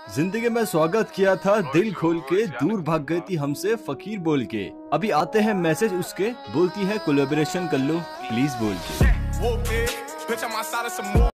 जिंदगी में स्वागत किया था दिल खोल के, दूर भाग गई थी हमसे फकीर बोल के। अभी आते हैं मैसेज उसके, बोलती है कोलैबोरेशन कर लो प्लीज बोल के।